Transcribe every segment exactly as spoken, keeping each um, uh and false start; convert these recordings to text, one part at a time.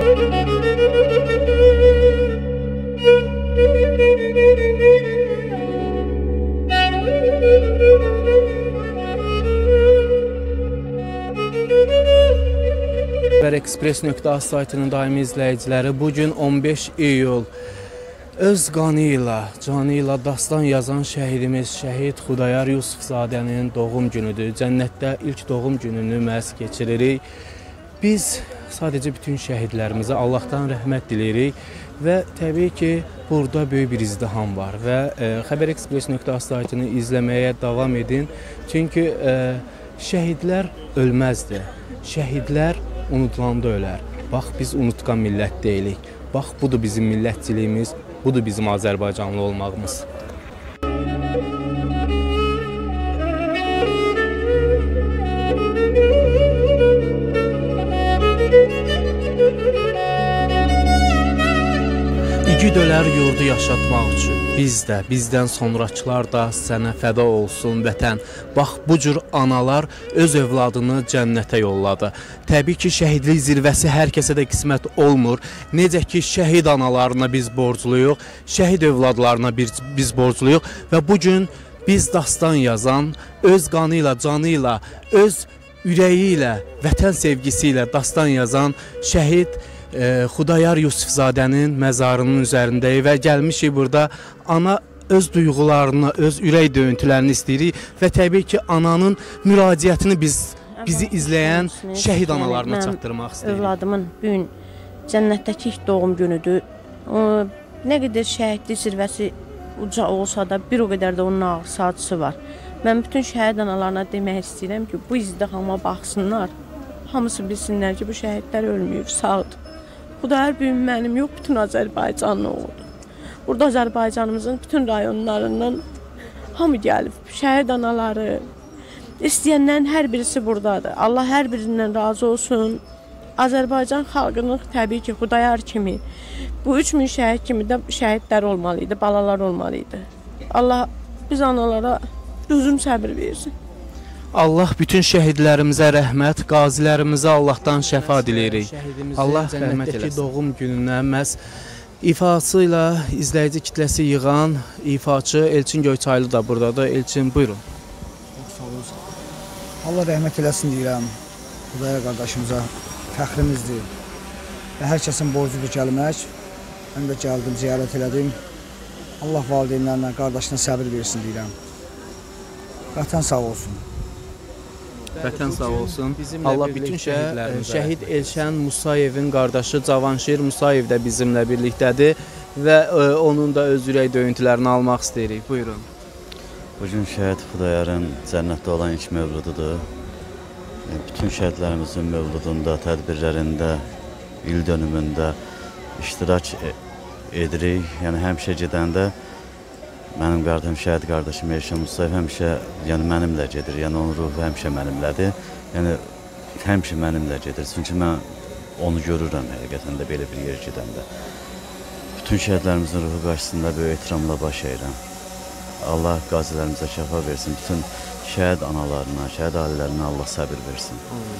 Ekspres nöqtə az saytının daimi izləyiciləri, bugün on beş iyul öz qanı ilə, canı ilə dastan yazan şəhidimiz Şəhid Xudayar Yusufzadənin doğum günüdür. Cənnətdə ilk doğum gününü məhz keçiririk. Biz sadəcə bütün şəhidlərimizə Allahdan rəhmət diləyirik və təbii ki, burada böyük bir izdiham var və e, Xəbər Ekspres nöqtə az saytını izləməyə davam edin. Çünki e, şəhidlər ölməzdir. Şəhidlər unutulanda ölər. Bax, biz unutqan millət deyilik. Bax, budur bizim millətçiliyimiz, budur bizim Azərbaycanlı olmağımız. İgid ölər yurdu yaşatmaq üçün. Biz də, bizdən sonrakılar da sənə fəda olsun vətən. Bax, bu cür analar öz övladını cənnətə yolladı. Təbii ki, şəhidlik zirvəsi hər kəsə də qismət olmur. Necə ki, şəhid analarına biz borcluyuq, şəhid övladlarına biz borcluyuq və bugün biz dastan yazan, öz qanı ilə, canı ilə, öz ürəyi ilə, vətən sevgisi ilə dastan yazan şəhid E, Xudayar Yusufzadənin məzarının üzərindəyik və gəlmişik burada ana öz duyğularını, öz ürək döyüntülərini istəyirik və təbii ki, ananın müraciətini biz, bizi izləyən şəhid analarına çatdırmaq istəyirik. Övladımın bugün cənnətdəki ilk doğum günüdür. O, nə qədər şəhidlik zirvəsi uca olsa da bir o qədər də onun ağır sadısı var. Mən bütün şəhid analarına demək istəyirəm ki, bu izdihama baxsınlar. Hamısı bilsinlər ki, bu şəhidlər ölməyib, sağdır. Xudayar bugün mənim yox, bütün Azərbaycanlı oldu. Burada Azərbaycanımızın bütün rayonlarından hamı gəlib. Şəhid anaları, istəyənlərin hər birisi buradadır. Allah hər birindən razı olsun. Azərbaycan xalqının təbii ki, Xudayar kimi, bu üç min şəhid kimi də şəhidlər olmalıydı, balalar olmalıydı. Allah biz analara uzun səbir versin. Allah bütün şəhidlərimizə rəhmət, qazilərimizə Allahdan şəfa diləyirik. Allah rəhmət eləsin. Doğum gününə məhz ifası ilə izləyici kitləsi yığan ifaçı Elçin Göyçaylı da buradadır. Elçin, buyurun. Çox sağ olun. Allah rəhmət eləsin deyirəm. Xudayar qardaşımıza fəxrimizdir. Və hər kəsin borcudur gəlmək. Mən də gəldim, ziyarət elədim. Allah valideynlərinə, qardaşına səbir versin deyirəm. Vətən sağ olsun. Vətən sağ olsun. Allah bütün şəhidlərimizə. Şəhid Elşən Musayevin qardaşı Cavanşir Musayev də bizimlə birlikdədir və ə, onun da öz ürək döyüntülərini almaq istəyirik. Buyurun. Bugün şəhid Xudayarın cənnətdə olan ilk mövlududur. Bütün şəhidlərimizin mövludunda, tədbirlərində, il dönümündə iştirak edirik. Yəni həmişə gedəndə mənim qardaşım, şəhid qardaşım Elşən Musayev həmişə yəni mənimlə gedir. Yəni onun ruhu həmişə mənimlədir. Yəni həmişə mənimlə gedir. Çünki mən onu görürəm həqiqətən də belə bir yer gedəndə. Bütün şəhidlərimizin ruhu qarşısında böyük ehtiramla baş əyirəm. Allah qazilərimizə şəfa versin. Bütün şəhid analarına, şəhid ailələrinə Allah səbir versin.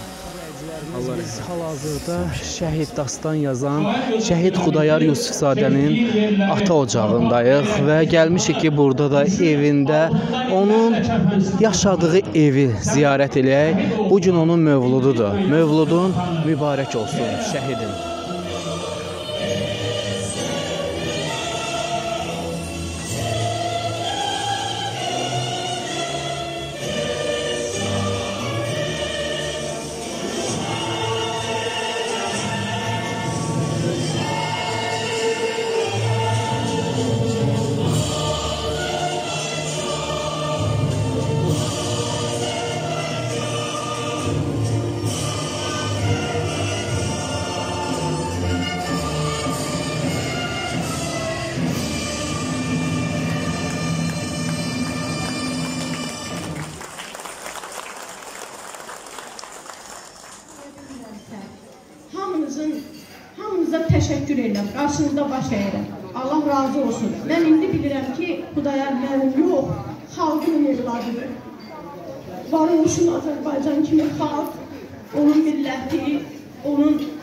Biz hal-hazırda şəhid dastan yazan Şəhid Xudayar Yusufzadənin ata ocağındayıq və gəlmişik ki, burada da evində onun yaşadığı evi ziyarət eləyək. Bugün onun mövlududur. Mövludun mübarək olsun şəhidin. təşəkkür edirəm, qarşınızda baş əyirəm. Allah razı olsun. Mən indi bilirəm ki, Xudayar mənim yox, xalqın evladıdır. Var olsun Azərbaycan kimi xalq, onun milləti, onun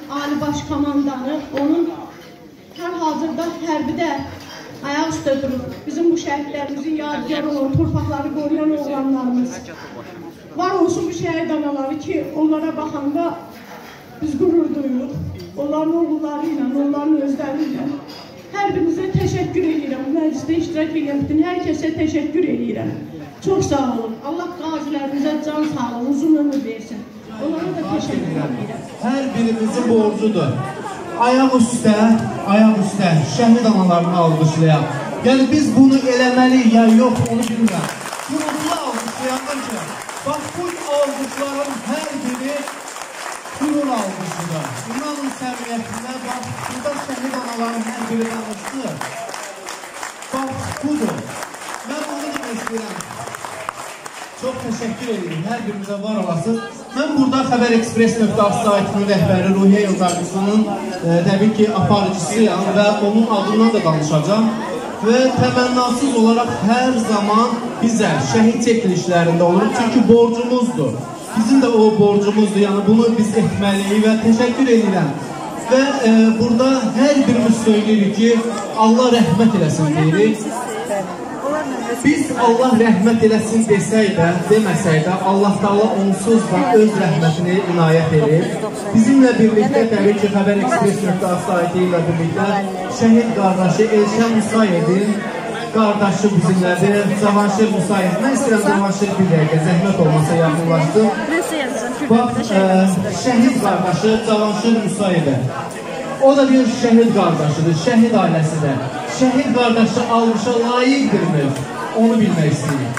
Ali Baş Komandanı, onun hər hazırda hərbidə ayaq üstə durub, bizim bu şəhidlərimizin yadigar olan, torpaqları qoruyan oğlanlarımız. Var olsun bu şəhid anaları ki, onlara baxanda biz qürur duyuruq. Onların oğulları ilə, onların özləri ilə. Hər birinizə təşəkkür edirəm. Məclisdə iştirak edən bütün hər kəsə təşəkkür edirəm. Çox sağ olun. Allah qazilərimizə can sağlığı, uzun ömür versin. Onlara da təşəkkür edirəm. Hər birimizin borcudur. Ayaq üstə, ayaq üstə şəhid analarını alqışlayaq. Yəni biz bunu eləməliyik ya yox, onu bilmirəm. Bunu bunu alqışlayaqlar ki, bax bu alqışların hər biri qürur alqışıdır. İnanın səmiyyətinə, bax burada şəhid anaların hər biri danışdı. Bax budur. Mən onu demək istəyirəm. Çox təşəkkür edirəm, hər birimizə var olasınız. Mən burada Xəbər Ekspres nöqtə az saytının rəhbəri Ruhiyyə Yılqarqısının e, təbii ki, aparıcısıyam və onun adından da danışacağım. Və təmənnasız olaraq hər zaman bizə şəhid çəkilişlərində oluruq, çünki borcumuzdur. Bizim də o borcumuzdur, yəni bunu biz etməliyik və təşəkkür edirəm. Və e, burada hər birimiz söyləyirik ki, Allah rəhmət eləsin deyirik. Biz Allah rəhmət eləsin desək də, deməsək də, Allah Taala onsuz da öz rəhmətini inayət edir. Bizimlə birlikdə təbii ki, Xəbər Ekspres nöqtə az saytı ilə birlikdə şəhid qardaşı Elşən Musayevin qardaşı bizimlədir, Cavanşir Musayev. Mən istəyirəm Cavanşir bir dəqiqə, zəhmət olmasa yaxınlaşsın. Bax, ə, şəhid qardaşı Cavanşir Musayevə. O da bir şəhid qardaşıdır, şəhid ailəsidir. Şəhid qardaşı almışa layiqdirmir, onu bilmək istəyir.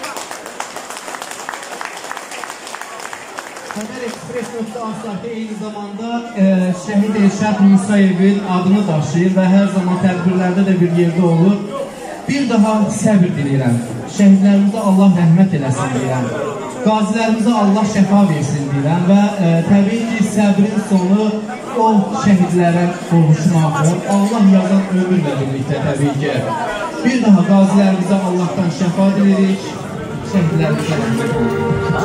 Xəbər Ekspres nöqtə az saytı eyni zamanda e, şəhid Elşən Musayevin adını daşıyır və hər zaman tədbirlərdə də bir yerdə olur. Bir daha səbir diləyirəm. Şəhidlərimizə Allah rəhmət eləsin deyirəm. Qazilərimizə Allah şəfa versin deyirəm və e, təbii ki, səbrin sonu o şəhidlərə qovuşmaqdır. Allah yazan ömürlə birlikdə təbii ki. Bir daha qazilərimizə Allahdan şəfa diləyirik. Şəhidlərimizə rəhmət olun.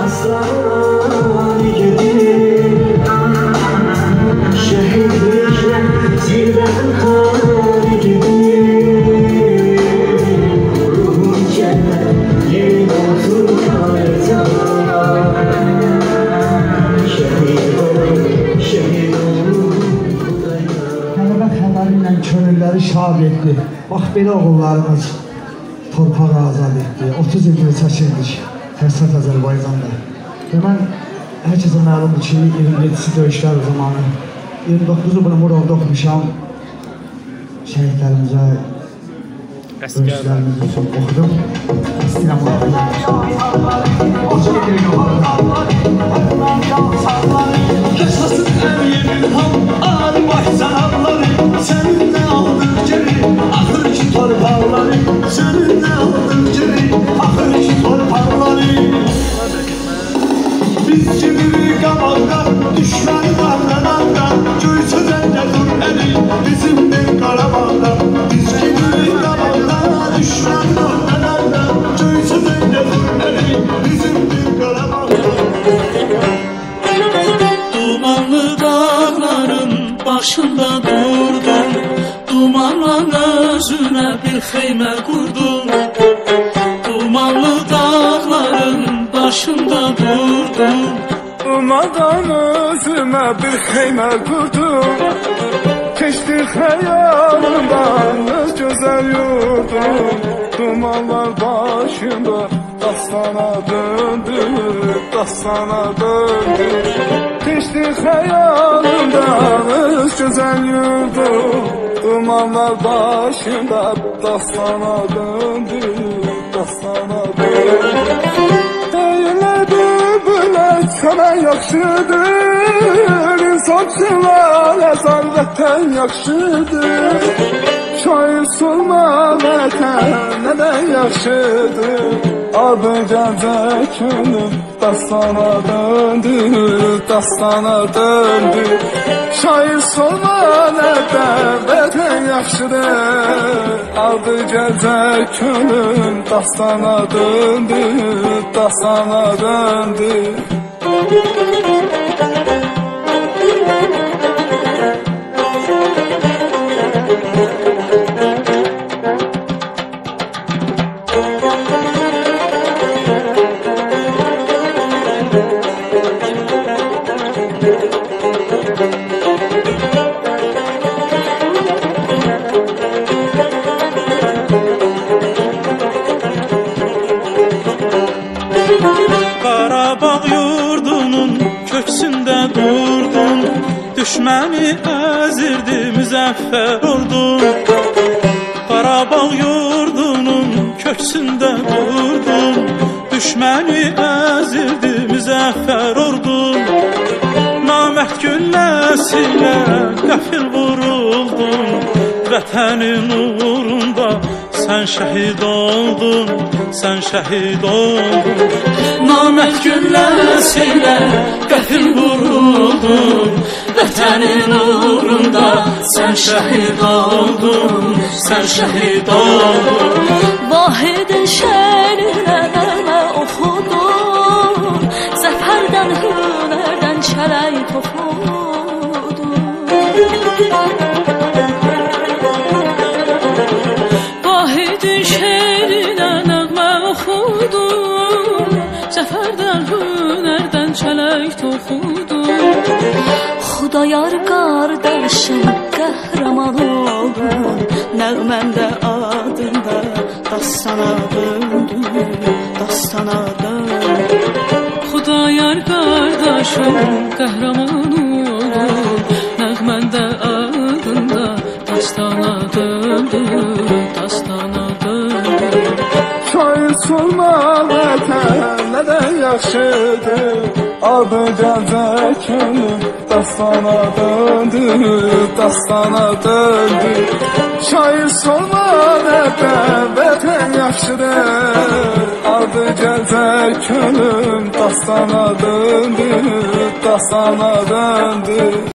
Könülləri şad etdi. Bax, belə oğullarımız torpağı azad etdi. otuz ildir çəkildik Həsrət Azərbaycanda. Və mən hər kəsə məlumdur ki, iyirmi yeddisi döyüşlər zamanı iyirmi doqquzu bunu Murovda oxumuşam. Şəhidlərimizə, döyüşlərimizi çox oxudum. İstəyirəm Murovda. Hoş getirin oğullarına. Yaşasın əmiyemin ham, Ali Baş Canabları. Seninle aldık geri, ahır ki torpaqları. Seninle aldık geri, ahır ki torpaqları. Biz gibirik qabaqda, düşməni darlananda. Göysözəndə dur əli, bizimdir Qarabağda. Biz gibirik qabaqda, düşməni darlananda. Göysözəndə dur əli, bizimdir Qarabağda. Dumanlı dağların başında durdum, dumanla özüne bir xeymə qurdum. Dumanlı dağların başında durdum, dumandan özüme bir xeymə qurdum. Keçdi xəyalımdan öz gözəl yurdum, dumanlar başında dastana döndü, dastana döndü. Keçdi xəyalımdan öz gözəl yurdum, dumanlar başında dastana döndü, dastana döndü. Deyirlər bülbülər sənə yaxşıdır, insafçılar əzalətən yaxşıdır. Şair solma vətən nədən yaxşıdır, adı gəncə könül dastana döndü, dastana döndü. Şair solma nədən vətən yaxşıdır, adı gəncə könül dastana döndü, dastana döndü. Qarabağ yurdunun köksündə durdun, düşməni əzirdi müzəffər ordun. Qarabağ yurdunun köksündə durdun, düşməni əzirdi müzəffər ordun. Namərd gülləsinə qəfil vuruldun, vətənin uğrunda sən şəhid oldun, sən şəhid oldun. Namərd gülləsinə qəfil vuruldun, vətənin uğrunda sən şəhid oldun, sən şəhid oldun. Vahidin şərinə nəğmə oxudun, zəfərdən, hünərdən çələk toxudun. Vahidin şərinə nəğmə oxudun, zəfərdən, hünərdən çələk toxudun. Xudayar qardaşım qəhrəman oldun, nəğməndə adında dastana döndün, dastana döndün. Xudayar qardaşım qəhrəman oldun, nəğməndə adında dastana döndün, dastana döndün. Şair sormaq vətən nədən yaxşıdır, adı gəlcə könül dastana döndü, dastana döndü. Şair sormaq vətən, vətən yaxşıdır, adı gəlcə könül dastana döndü, dastana döndü.